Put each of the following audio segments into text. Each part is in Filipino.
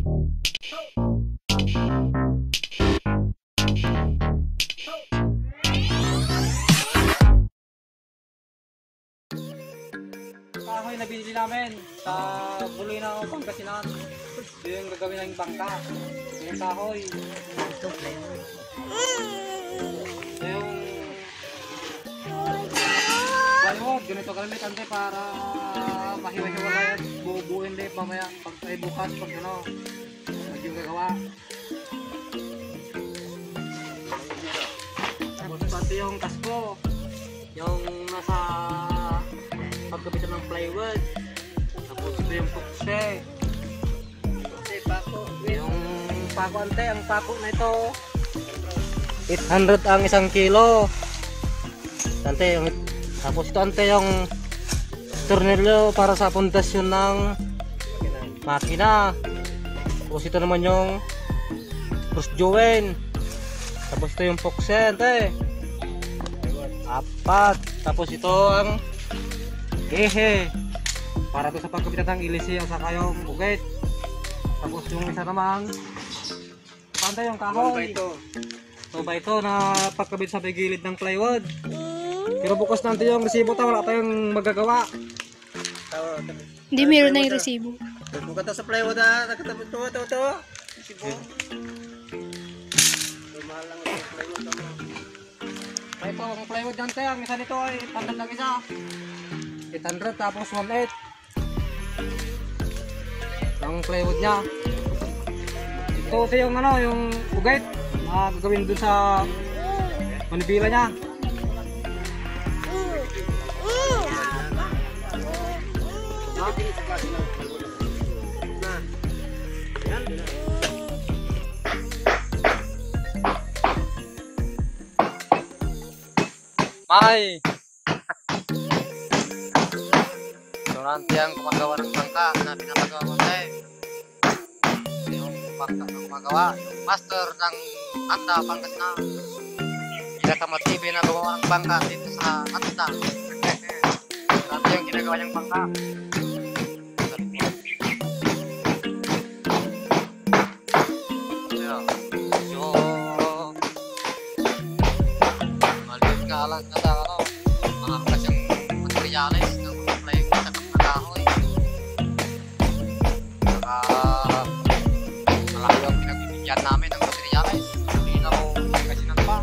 Kahoy na binili namin sa Buloy na Pangasinan. Yung gagawin ng bangka. Yung kahoy. Ito plywood. Yung plywood, ganito kalamit ante para mahiwa-hiwalay at bubuin din mamaya pag ay bukas pag ano maging gagawa. Tapos pati yung kasko, yung nasa pagkabitan ng plywood. Tapos ito yung pukse. Yung pako ante, ang pako na ito 800 ang 1 kilo. Ante, yung, tapos ito ante yung tornilyo para sa pundasyon ng makina. Tapos ito naman yung cross joint. Tapos ito yung pukse ante 4. Tapos ito ang ehe para to sa pagkabitan ng ilisi o saka yung bukit. Tapos yung isa naman pantay yung kahoy. So ba ito na pagkabit sa gilid ng plywood. Pero bukas natin yung resibo ta, wala tayong magagawa. Hindi, meron na yung resibo. Buka to sa plywood ha, nakatabot to. Resibo. Lumalang ito plywood mo. Ay ito ang plywood dyan tayo, ang isa nito ay 800 lang isa. 800 tapos 1.8 ang plywood niya. Ito kasi yung ano, yung ugait na gagawin dun sa manibila niya. May nanti yang gumagawa ng bangka na pinapagawa ko yung bangka na gumagawa, yung master ng Anda Pangasinan, pinakamatibay na gumawa ng bangka dito sa Anda. Nanti yung ginagawa niyang bangka. Maliit nga lang kada ano, mga klaseng materialis ng kahoy. Saka malaki ang pinagbibigyan namin ng materialis. Hindi na ako Pangasinan pa.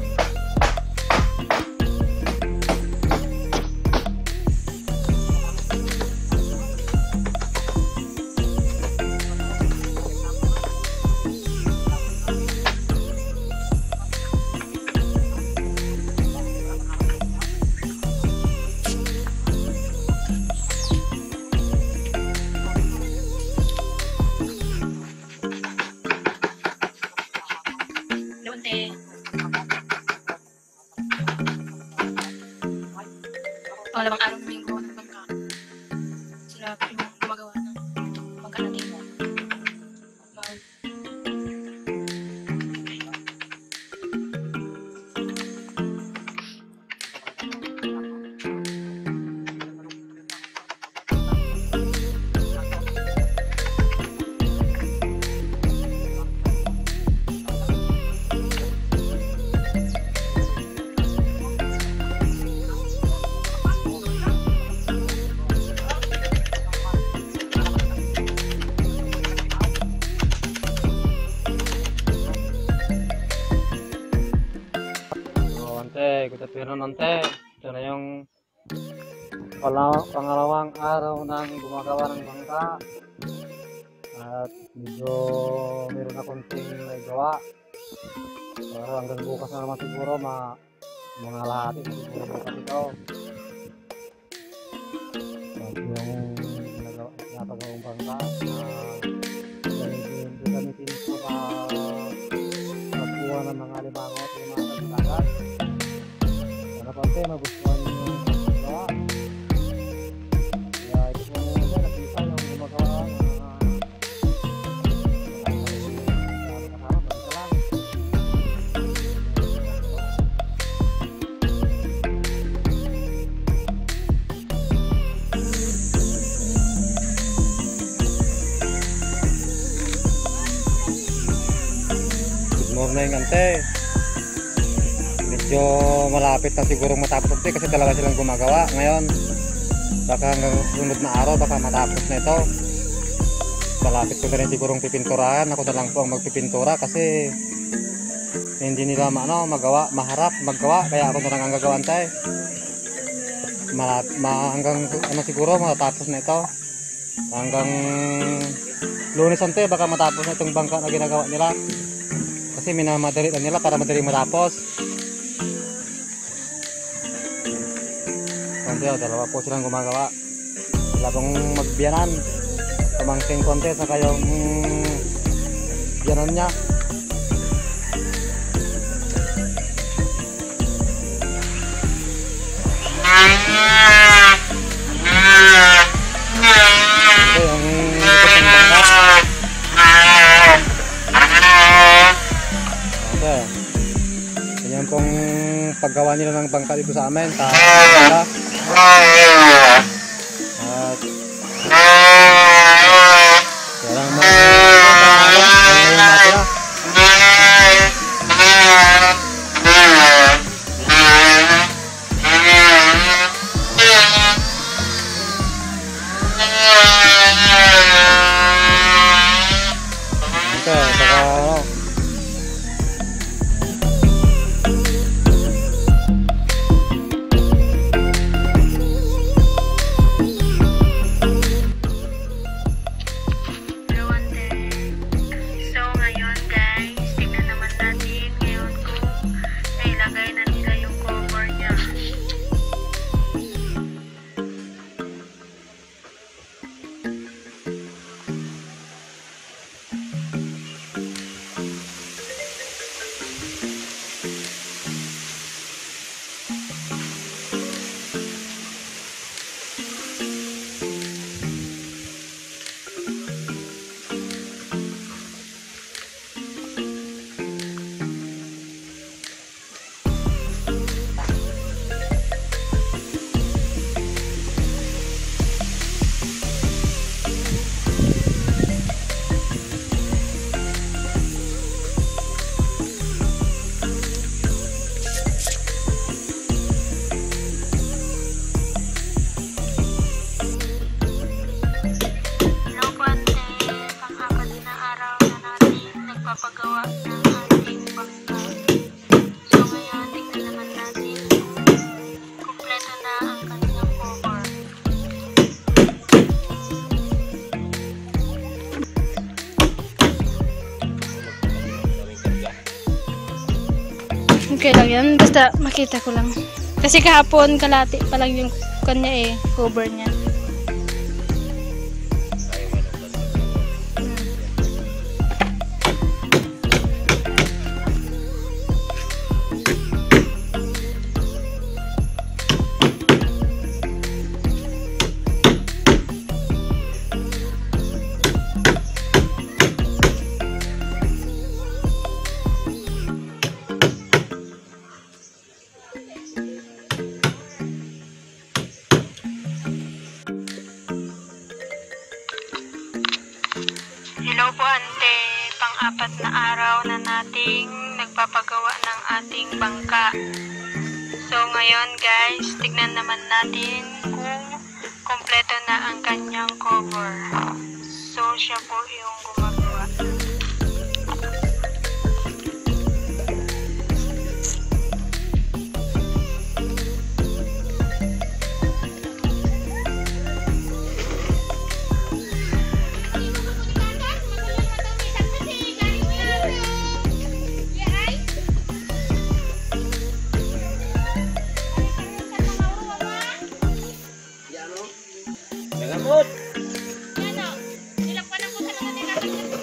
Pangalawang araw na yung gawa ng bangka. Sila yung gumagawa ng bangka na timo. Pero nante, ito na yung pangalawang araw ng gumagawa ng bangka. At medyo meron na konting nagawa. Pero hanggang bukas na naman siguro mga lahati na siguro bukas ito. At yung pinapagawang bangka na gamitin ko sa pagkuha ng mga limangot o mga kagitagan. Pante magustuhan yung gawa. Kaya ito po muna nakita yung gumagawa morning ante. Medyo malapit na siguro matapos ante kasi dalawa silang gumagawa. Ngayon, baka hanggang sunod na araw baka matapos na ito. Malapit ko na rin sigurong pipinturahan. Ako na lang po ang magpipintura kasi hindi nila magawa, maggawa. Kaya ako na lang ang gagawa ante. Hanggang siguro matapos na ito. Hanggang Lunes ante baka matapos na itong bangka na ginagawa nila. Kasi minamadali na nila para madali matapos. Ante, dalawa po silang gumagawa. Wala pong magbiyanan. Pamangking konti saka yung biyanan niya. Ito yung ikot ng bangka. Ito. Ganyan pong paggawa nila ng bangka dito sa amin. At walang matira. Ito, saka paggawa ng ating bangka. So ngayon, tingnan naman natin kung kumpleto na ang kanyang cover. Okay lang yan, basta makita ko lang. Kasi kahapon kalati pa lang yung kanya cover niya. Hello po ante, pang-apat na araw na nating nagpapagawa ng ating bangka. So ngayon guys, tignan naman natin kung kompleto na ang kanyang cover. So siya po yung gumagawa. Gamot! Ano? Nilakpan ako sa naman nila.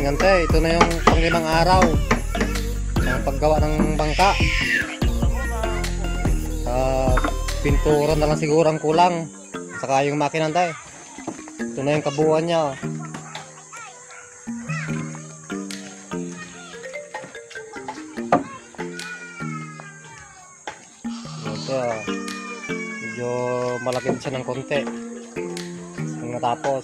Nante, ito na yung pang-5 araw ng paggawa ng bangka. Pintura na lang siguro ang kulang, saka yung makina Nante. Ito na yung kabuuan niya. Medyo malaki siya ng konti nung natapos.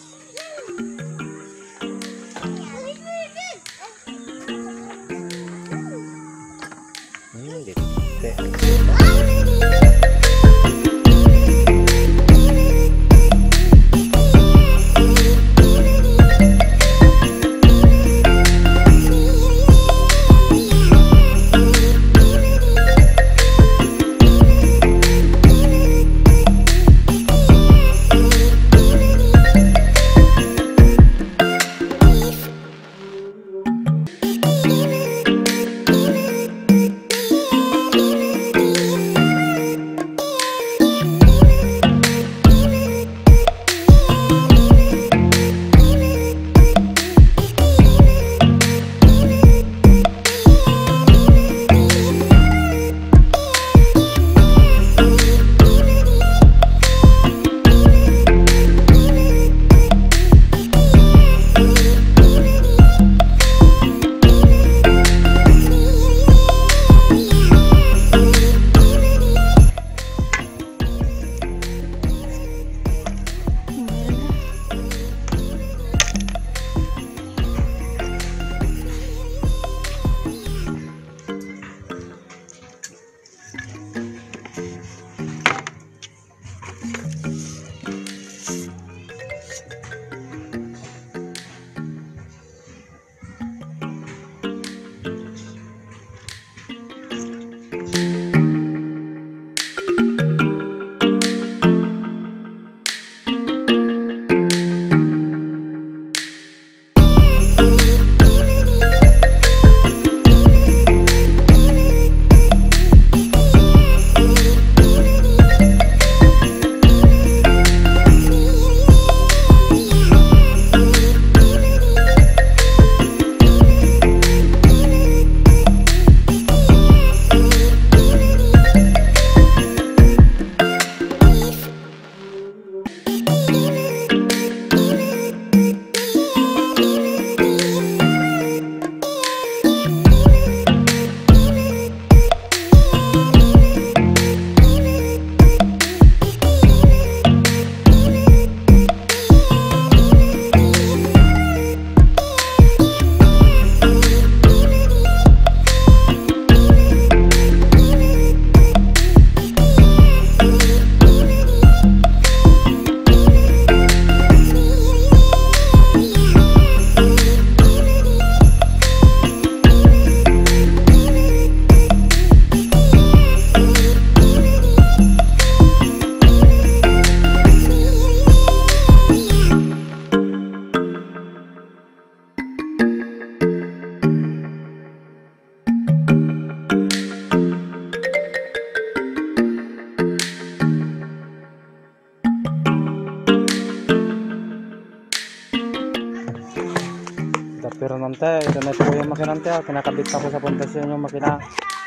Pero nante, ito na po yung makina nante. Kinakabit na po sa pundasyon yung makina.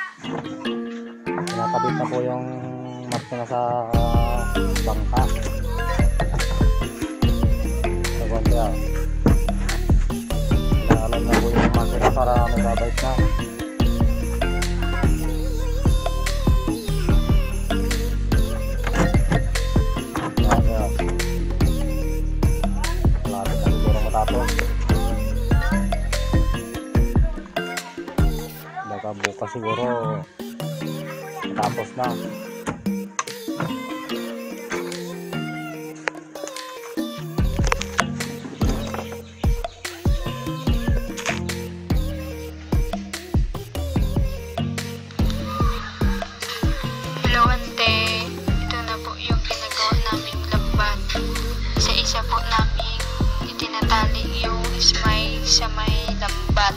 Kinakabit na po yung makina sa bangka. Sabon kaya. Inaalam na po yung makina para may babait na. Malapit na siguro matapos. Bukas siguro tapos na. Hello ante, ito na po yung ginagawa naming lambat. Sa isa po namin itinatali yung ismay sa may lambat.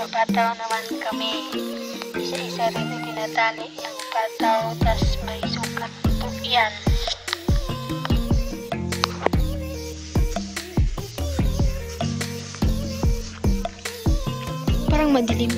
pataw naman kami. Isa-isa rin itinatali yung pataw, tas may sukat po yan. Parang madilim.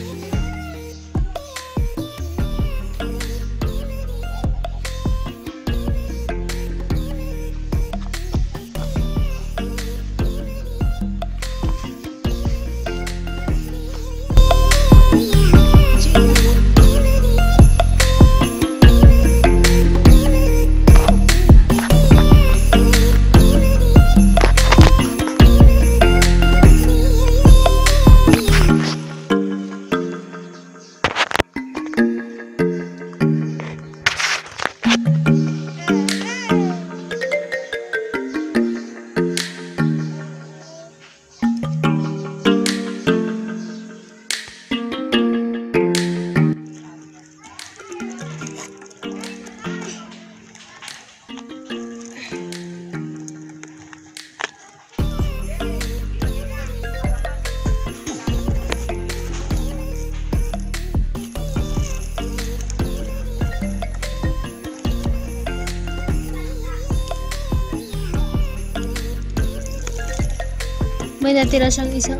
May natira siyang isa.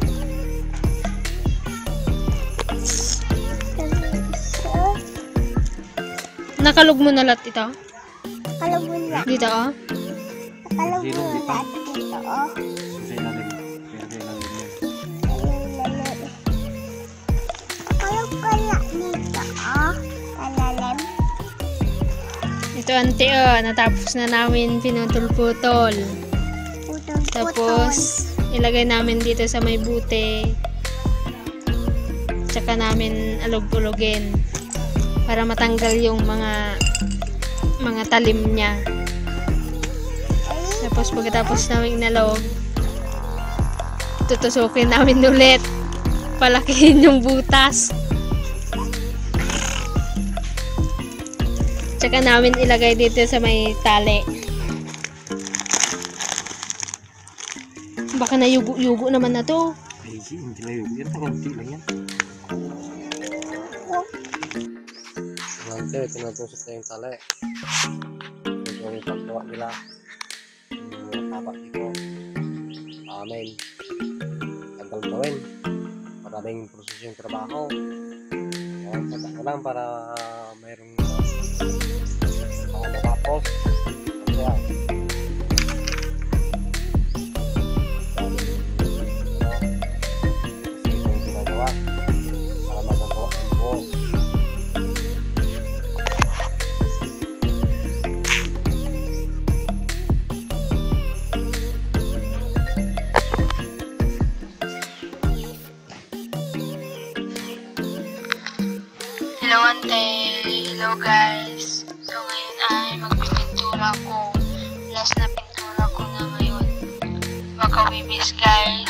Nakalog mo na lahat ito? Nakalog mo na. Dito oh? Nakalog mo Zero, na di pa. lahat dito, oh. Sa ilalim. Pero sa ilalim yan. Nakalog ko na dito, oh. Kalalim. Ito ante oh, natapos na namin pinutol-putol. Putol-putol. Tapos ilagay namin dito sa may bute. Tsaka namin alog-ulogin para matanggal yung mga talim niya. Tapos pagkatapos namin inalog, tutusukin namin ulit. Palakihin yung butas. Tsaka namin ilagay dito sa may tali. Baka nayugo-yugo naman na to. Ay, hindi na yun. Yan, taganti lang yan. Nante, tinatusok na yung tali. Ito yung paggawa nila. Yung tapak dito. Amen. Tagal gawin. Maraming proses yung trabaho. Kaya tatak ko lang para mayroong matapos. Kaya Hello ante, hello guys. So ngayon ay magpipintura ko. Last na pintura ko na ngayon. Baka wibis guys.